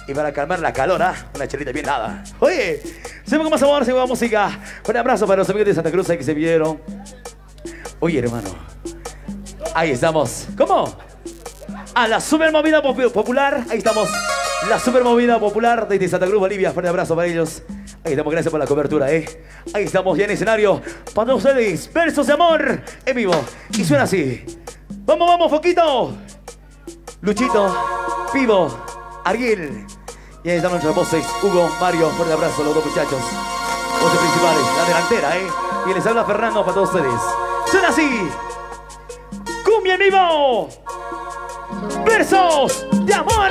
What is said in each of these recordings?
Y para calmar la calor, una chelita bien dada. Oye, siempre con más amor, siempre con música. Un abrazo para los amigos de Santa Cruz ahí que se vieron. Oye, hermano. Ahí estamos. ¿Cómo? A la super movida popular. Ahí estamos. La super movida popular desde Santa Cruz, Bolivia. Fuerte abrazo para ellos. Ahí estamos, gracias por la cobertura, Ahí estamos ya en escenario. Para ustedes, versos de amor en vivo. Y suena así. Vamos, vamos, Foquito. Luchito, Pivo, Ariel. Y ahí están nuestras voces, Hugo, Mario, fuerte abrazo a los dos muchachos. Voces principales, la delantera, Y les habla Fernando para todos ustedes. Suena así. Cumbia en vivo. Versos de amor.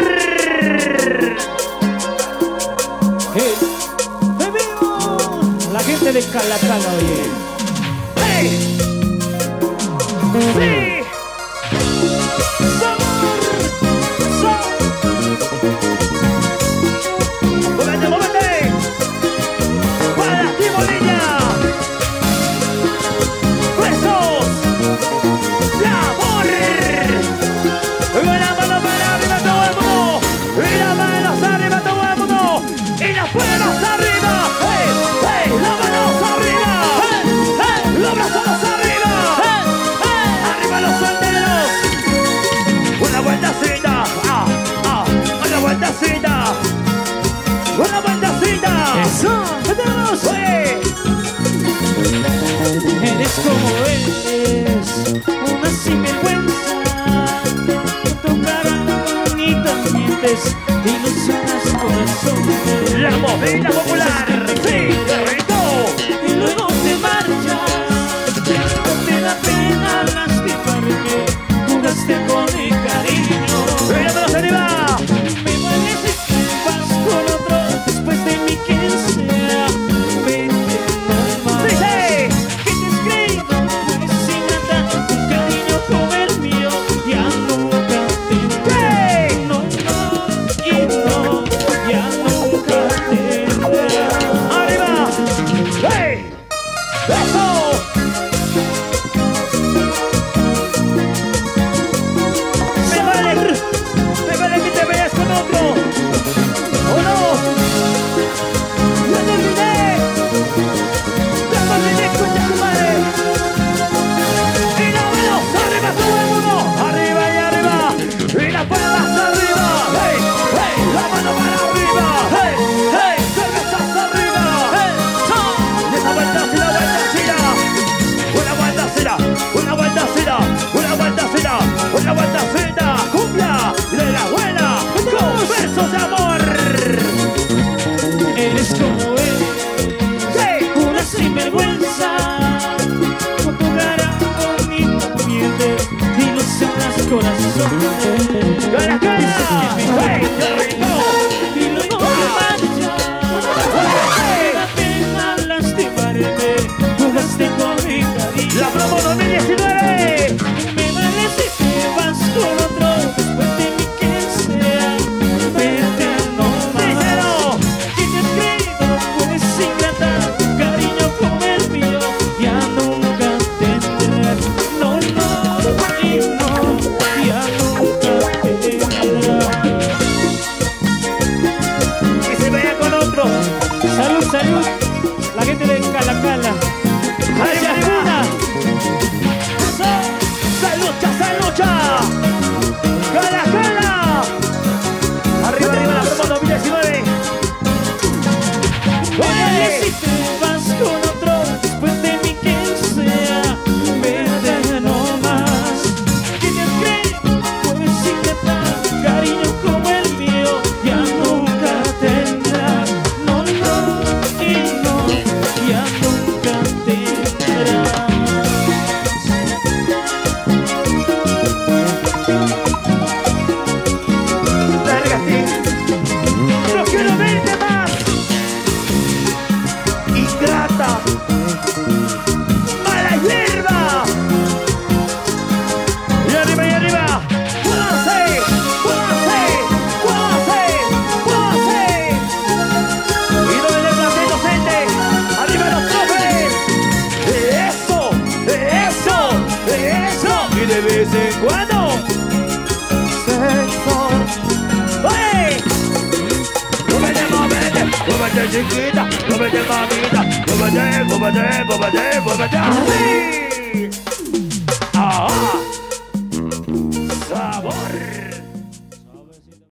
¡En vivo! La gente de Calacala, oye. ¡Hey! ¡Sí! ¡Una vueltacita! ¡Eso! ¡Vamos! Eres como eres, una sinvergüenza. Tu cara bonita mientes, ilusionas corazones. La movida popular, sí, correcto. Y luego te marchas, no te da pena lastimarme. Jugaste con mi cariño. ¡Vámonos arriba! muévete chiquita, muévete mamita, muévete, muévete, muévete, muévete así. ¡Ah!